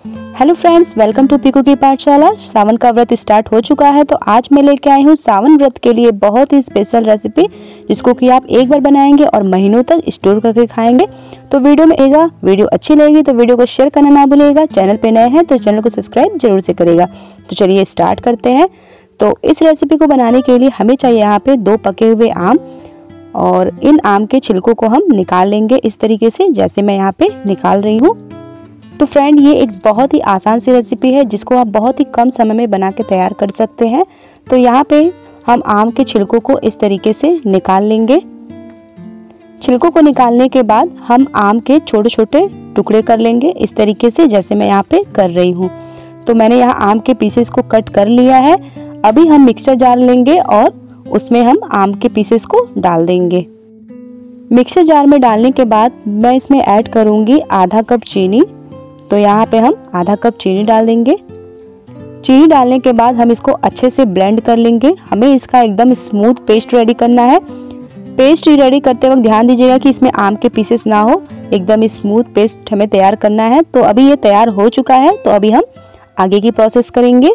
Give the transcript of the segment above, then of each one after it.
Hello friends, welcome to Piku की पाठशाला। सावन का व्रत स्टार्ट हो चुका है, तो आज मैं लेके आई हूँ सावन व्रत के लिए बहुत ही स्पेशल रेसिपी, जिसको कि आप एक बार बनाएंगे और महीनों तक स्टोर करके खाएंगे। तो वीडियो में आएगा, वीडियो अच्छी लगेगी तो वीडियो को शेयर करना ना भूलिएगा। चैनल पे नए हैं तो चैनल को सब्सक्राइब जरूर से करेगा। तो चलिए स्टार्ट करते हैं। तो इस रेसिपी को बनाने के लिए हमें चाहिए यहाँ पे 2 पके हुए आम, और इन आम के छिलकों को हम निकाल लेंगे इस तरीके से, जैसे मैं यहाँ पे निकाल रही हूँ। तो फ्रेंड, ये एक बहुत ही आसान सी रेसिपी है जिसको आप बहुत ही कम समय में बना के तैयार कर सकते हैं। तो यहाँ पे हम आम के छिलकों को इस तरीके से निकाल लेंगे। छिलकों को निकालने के बाद हम आम के छोटे छोटे टुकड़े कर लेंगे इस तरीके से, जैसे मैं यहाँ पे कर रही हूँ। तो मैंने यहाँ आम के पीसेस को कट कर लिया है। अभी हम मिक्सर जार लेंगे और उसमें हम आम के पीसेस को डाल देंगे। मिक्सर जार में डालने के बाद मैं इसमें ऐड करूँगी आधा कप चीनी। तो यहाँ पे हम आधा कप चीनी डाल देंगे। चीनी डालने के बाद हम इसको अच्छे से ब्लेंड कर लेंगे। हमें इसका एकदम स्मूथ पेस्ट रेडी करना है। पेस्ट रेडी करते वक्त ध्यान दीजिएगा कि इसमें आम के पीसेस ना हो, एकदम स्मूथ पेस्ट हमें तैयार करना है। तो अभी ये तैयार हो चुका है, तो अभी हम आगे की प्रोसेस करेंगे।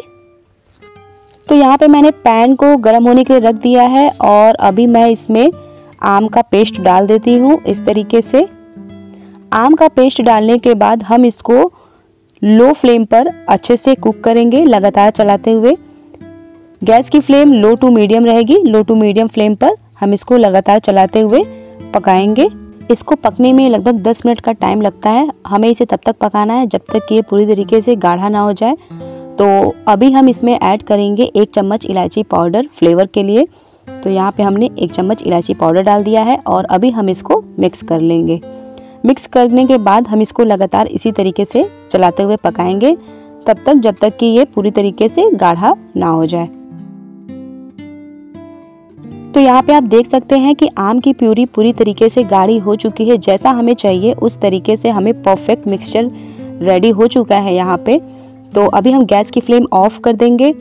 तो यहाँ पे मैंने पैन को गर्म होने के लिए रख दिया है और अभी मैं इसमें आम का पेस्ट डाल देती हूँ इस तरीके से। आम का पेस्ट डालने के बाद हम इसको लो फ्लेम पर अच्छे से कुक करेंगे, लगातार चलाते हुए। गैस की फ्लेम लो टू मीडियम रहेगी। लो टू मीडियम फ्लेम पर हम इसको लगातार चलाते हुए पकाएंगे। इसको पकने में लगभग 10 मिनट का टाइम लगता है। हमें इसे तब तक पकाना है जब तक कि ये पूरी तरीके से गाढ़ा ना हो जाए। तो अभी हम इसमें ऐड करेंगे 1 चम्मच इलायची पाउडर फ्लेवर के लिए। तो यहाँ पे हमने 1 चम्मच इलायची पाउडर डाल दिया है और अभी हम इसको मिक्स कर लेंगे। मिक्स करने के बाद हम इसको लगातार इसी तरीके से चलाते हुए पकाएंगे तब तक जब तक कि ये पूरी तरीके से गाढ़ा ना हो जाए। तो यहाँ पे आप देख सकते हैं कि आम की प्यूरी पूरी तरीके से गाढ़ी हो चुकी है। जैसा हमें चाहिए उस तरीके से हमें परफेक्ट मिक्सचर रेडी हो चुका है यहाँ पे। तो अभी हम गैस की फ्लेम ऑफ कर देंगे।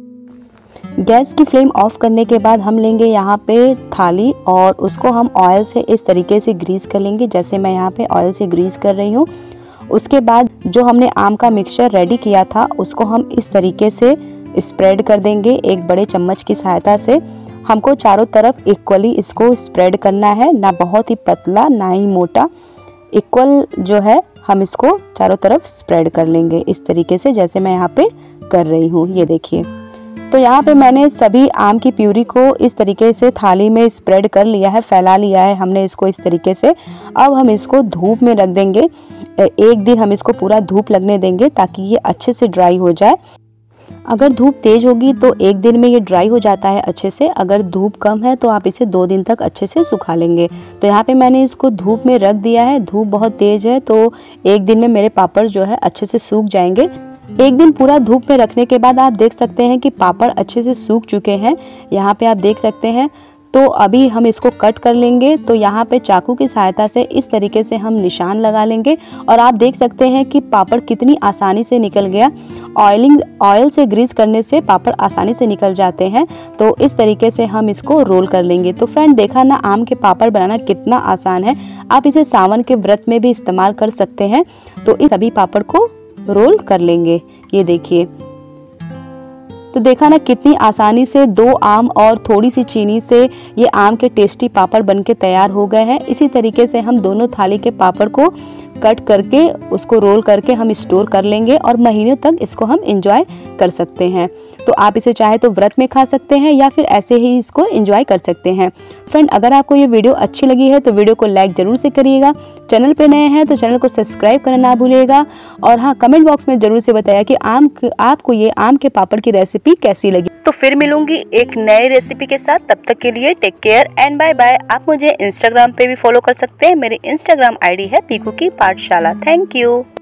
गैस की फ्लेम ऑफ करने के बाद हम लेंगे यहाँ पे थाली और उसको हम ऑयल से इस तरीके से ग्रीस कर लेंगे, जैसे मैं यहाँ पे ऑयल से ग्रीस कर रही हूँ। उसके बाद जो हमने आम का मिक्सचर रेडी किया था उसको हम इस तरीके से स्प्रेड कर देंगे एक बड़े चम्मच की सहायता से। हमको चारों तरफ इक्वली इसको स्प्रेड करना है, ना बहुत ही पतला ना ही मोटा। इक्वल जो है हम इसको चारों तरफ स्प्रेड कर लेंगे इस तरीके से, जैसे मैं यहाँ पे कर रही हूँ। ये देखिए। तो यहाँ पे मैंने सभी आम की प्यूरी को इस तरीके से थाली में स्प्रेड कर लिया है, फैला लिया है हमने इसको इस तरीके से। अब हम इसको धूप में रख देंगे। 1 दिन हम इसको पूरा धूप लगने देंगे ताकि ये अच्छे से ड्राई हो जाए। अगर धूप तेज होगी तो 1 दिन में ये ड्राई हो जाता है अच्छे से। अगर धूप कम है तो आप इसे 2 दिन तक अच्छे से सुखा लेंगे। तो यहाँ पे मैंने इसको धूप में रख दिया है। धूप बहुत तेज है तो 1 दिन में मेरे पापड़ जो है अच्छे से सूख जाएंगे। 1 दिन पूरा धूप में रखने के बाद आप देख सकते हैं कि पापड़ अच्छे से सूख चुके हैं। यहाँ पे आप देख सकते हैं। तो अभी हम इसको कट कर लेंगे। तो यहाँ पे चाकू की सहायता से इस तरीके से हम निशान लगा लेंगे और आप देख सकते हैं कि पापड़ कितनी आसानी से निकल गया। ऑयल से ग्रीस करने से पापड़ आसानी से निकल जाते हैं। तो इस तरीके से हम इसको रोल कर लेंगे। तो फ्रेंड, देखा ना आम के पापड़ बनाना कितना आसान है। आप इसे सावन के व्रत में भी इस्तेमाल कर सकते हैं। तो इस सभी पापड़ को रोल कर लेंगे। ये देखिए। तो देखा ना कितनी आसानी से 2 आम और थोड़ी सी चीनी से ये आम के टेस्टी पापड़ बनके तैयार हो गए हैं। इसी तरीके से हम दोनों थाली के पापड़ को कट करके उसको रोल करके हम स्टोर कर लेंगे और महीनों तक इसको हम एंजॉय कर सकते हैं। तो आप इसे चाहे तो व्रत में खा सकते हैं या फिर ऐसे ही इसको एंजॉय कर सकते हैं। फ्रेंड, अगर आपको ये वीडियो अच्छी लगी है तो वीडियो को लाइक जरूर से करिएगा। चैनल पे नए हैं तो चैनल को सब्सक्राइब करना ना भूलिएगा। और हाँ, कमेंट बॉक्स में जरूर से बताइए कि आपको ये आम के पापड़ की रेसिपी कैसी लगी। तो फिर मिलूंगी एक नई रेसिपी के साथ। तब तक के लिए take care and bye bye. आप मुझे इंस्टाग्राम पे भी फॉलो कर सकते हैं। मेरी इंस्टाग्राम ID है पीकू की पाठशाला। Thank you.